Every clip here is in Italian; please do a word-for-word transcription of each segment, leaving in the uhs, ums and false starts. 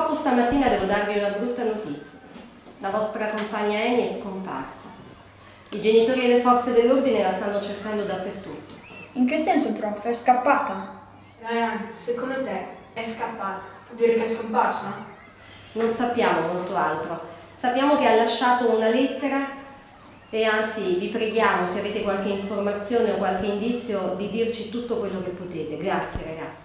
Purtroppo stamattina devo darvi una brutta notizia. La vostra compagna Amy è scomparsa. I genitori e le forze dell'ordine la stanno cercando dappertutto. In che senso, prof? È scappata? Ryan, secondo te è scappata? Vuol dire che è scomparsa? Non sappiamo molto altro. Sappiamo che ha lasciato una lettera e anzi vi preghiamo, se avete qualche informazione o qualche indizio, di dirci tutto quello che potete. Grazie ragazzi.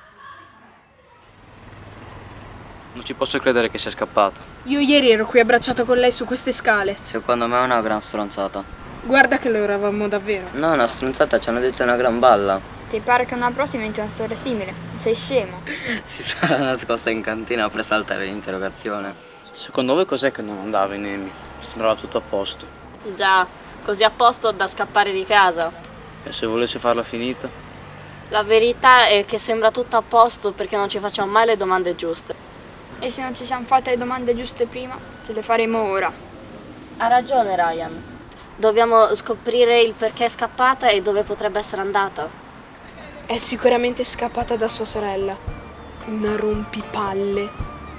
Non ci posso credere che sia scappata. Io ieri ero qui abbracciato con lei su queste scale. Secondo me è una gran stronzata. Guarda che lo eravamo davvero. No, una stronzata, ci hanno detto una gran balla. Ti pare che una prossima inventi una storia simile? Sei scemo. Si sarà nascosta in cantina per saltare l'interrogazione. Secondo voi cos'è che non andava in Amy? Sembrava tutto a posto. Già, così a posto da scappare di casa. E se volesse farla finita? La verità è che sembra tutto a posto perché non ci facciamo mai le domande giuste. E se non ci siamo fatte le domande giuste prima, ce le faremo ora. Ha ragione Ryan. Dobbiamo scoprire il perché è scappata e dove potrebbe essere andata. È sicuramente scappata da sua sorella. Una rompipalle.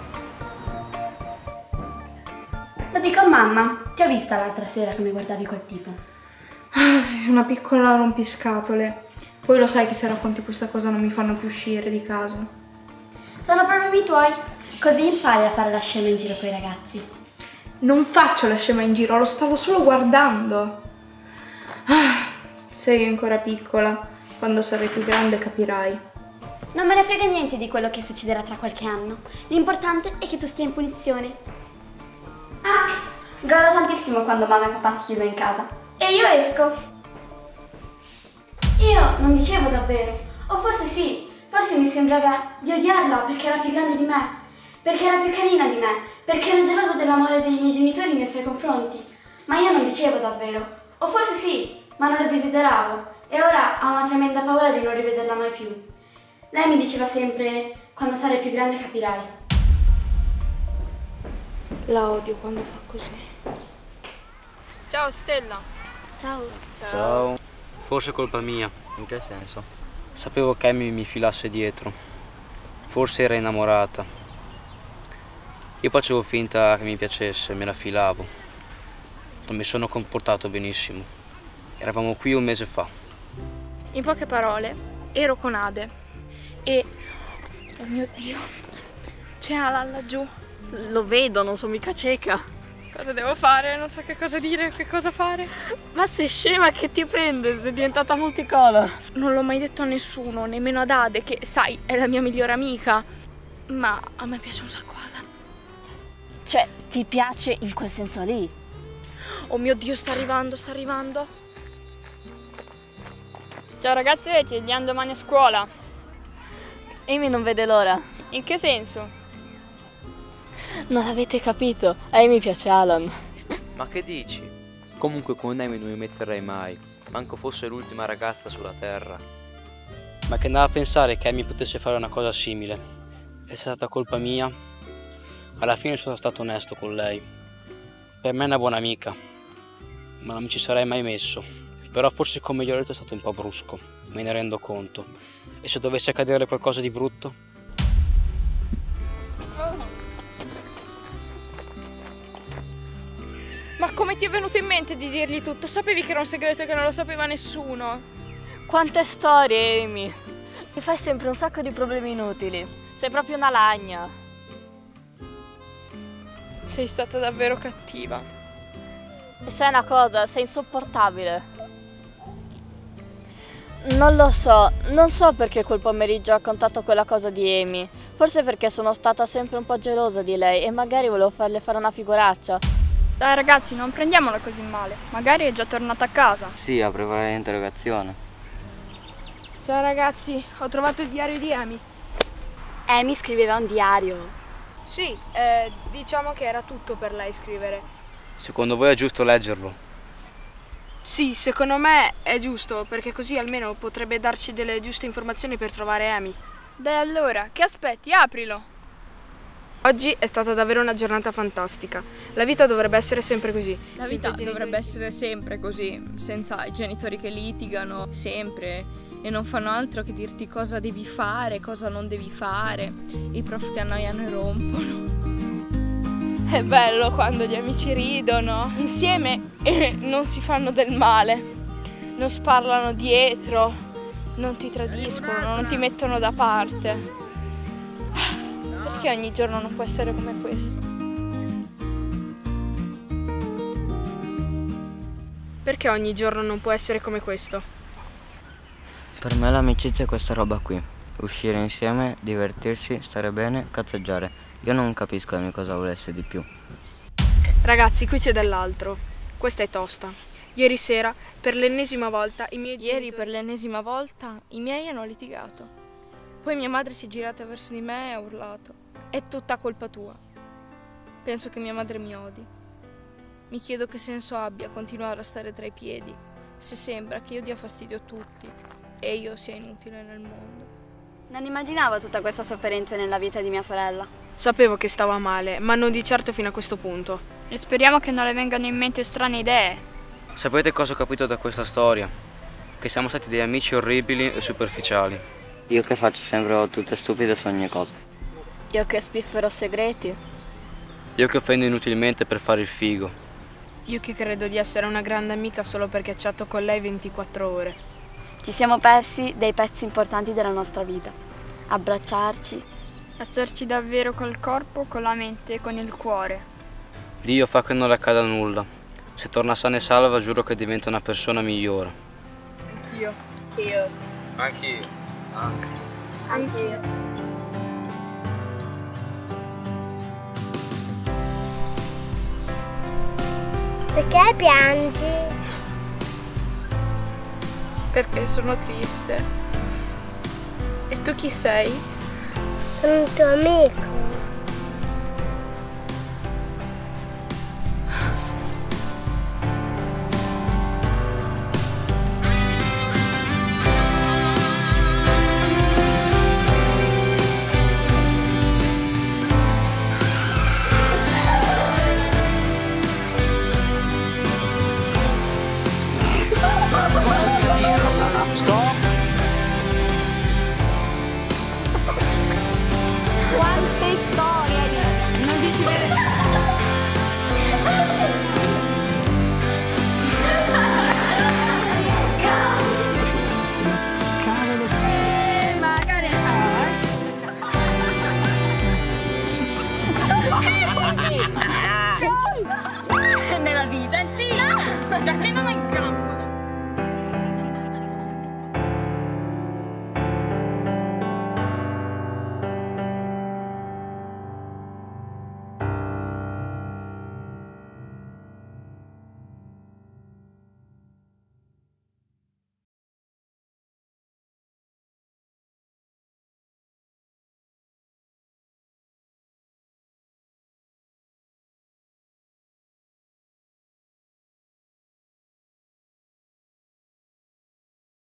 Lo dico a mamma, ti ho vista l'altra sera come guardavi quel tipo. Ah, sì, una piccola rompiscatole. Poi lo sai che se racconti questa cosa non mi fanno più uscire di casa. Sono problemi tuoi, così impari a fare la scema in giro coi ragazzi. Non faccio la scema in giro, lo stavo solo guardando. Ah, sei ancora piccola, quando sarai più grande capirai. Non me ne frega niente di quello che succederà tra qualche anno. L'importante è che tu stia in punizione. Ah, godo tantissimo quando mamma e papà ti chiudono in casa. E io esco. Io non dicevo davvero. O forse sì, forse mi sembrava di odiarla perché era più grande di me. Perché era più carina di me. Perché ero gelosa dell'amore dei miei genitori nei suoi confronti. Ma io non dicevo davvero. O forse sì, ma non lo desideravo. E ora ho una tremenda paura di non rivederla mai più. Lei mi diceva sempre, quando sarai più grande capirai. La odio quando fa così. Ciao Stella. Ciao. Ciao. Forse è colpa mia. In che senso? Sapevo che Amy mi filasse dietro. Forse era innamorata. Io facevo finta che mi piacesse, me la filavo. Non mi sono comportato benissimo. Eravamo qui un mese fa. In poche parole, ero con Ade e... oh mio Dio, c'è Alan laggiù. Lo vedo, non sono mica cieca. Cosa devo fare? Non so che cosa dire, che cosa fare. Ma sei scema, che ti prende? Sei diventata multicolor. Non l'ho mai detto a nessuno, nemmeno ad Ade, che sai, è la mia migliore amica. Ma a me piace un sacco Alan. Cioè, ti piace in quel senso lì? Oh mio Dio, sta arrivando, sta arrivando. Ciao ragazzi, ci vediamo domani a scuola. Amy non vede l'ora. In che senso? Non avete capito, a Amy piace Alan. Ma che dici? Comunque con Amy non mi metterei mai, manco fosse l'ultima ragazza sulla terra. Ma che andava a pensare che Amy potesse fare una cosa simile. È stata colpa mia. Alla fine sono stato onesto con lei. Per me è una buona amica, ma non mi ci sarei mai messo. Però forse come gli ho detto è stato un po' brusco, me ne rendo conto. E se dovesse accadere qualcosa di brutto? Ma come ti è venuto in mente di dirgli tutto? Sapevi che era un segreto che non lo sapeva nessuno? Quante storie, Amy! Mi fai sempre un sacco di problemi inutili. Sei proprio una lagna. Sei stata davvero cattiva. E sai una cosa, sei insopportabile. Non lo so, non so perché quel pomeriggio ho raccontato quella cosa di Amy. Forse perché sono stata sempre un po' gelosa di lei e magari volevo farle fare una figuraccia. Dai ragazzi, non prendiamola così male. Magari è già tornata a casa. Sì, a preparare l'interrogazione. Ciao ragazzi, ho trovato il diario di Amy. Amy scriveva un diario. Sì, eh, diciamo che era tutto per lei scrivere. Secondo voi è giusto leggerlo? Sì, secondo me è giusto, perché così almeno potrebbe darci delle giuste informazioni per trovare Amy. Dai allora, che aspetti? Aprilo. Oggi è stata davvero una giornata fantastica. La vita dovrebbe essere sempre così. La vita dovrebbe essere sempre così, senza i genitori che litigano, sempre, e non fanno altro che dirti cosa devi fare, cosa non devi fare. I prof ti annoiano e rompono. È bello quando gli amici ridono insieme e non si fanno del male, non sparlano dietro, non ti tradiscono, non ti mettono da parte. Perché ogni giorno non può essere come questo? Perché ogni giorno non può essere come questo? Per me l'amicizia è questa roba qui. Uscire insieme, divertirsi, stare bene, cazzeggiare. Io non capisco cosa volesse di più. Ragazzi, qui c'è dell'altro. Questa è tosta. Ieri sera, per l'ennesima volta, i miei Ieri genitori... per l'ennesima volta i miei hanno litigato. Poi mia madre si è girata verso di me e ha urlato. È tutta colpa tua. Penso che mia madre mi odi. Mi chiedo che senso abbia continuare a stare tra i piedi, se sembra che io dia fastidio a tutti e io sia inutile nel mondo. Non immaginavo tutta questa sofferenza nella vita di mia sorella. Sapevo che stava male, ma non di certo fino a questo punto. E speriamo che non le vengano in mente strane idee. Sapete cosa ho capito da questa storia? Che siamo stati dei amici orribili e superficiali. Io che faccio sempre tutte stupide su ogni cosa. Io che spiffero segreti. Io che offendo inutilmente per fare il figo. Io che credo di essere una grande amica solo perché chatto con lei ventiquattro ore. Ci siamo persi dei pezzi importanti della nostra vita. Abbracciarci. Esserci davvero col corpo, con la mente e con il cuore. Dio fa che non le accada nulla. Se torna sana e salva giuro che diventa una persona migliore. Anch'io. Anch'io. Anch'io. Anche. Anch'io. Perché piangi? Perché sono triste. E tu chi sei? Sono un tuo amico. Stop! Quante storie! Non dici vero? Cavolo! Eh, magari no! Nella vita! Senti! Già che non ho in campo!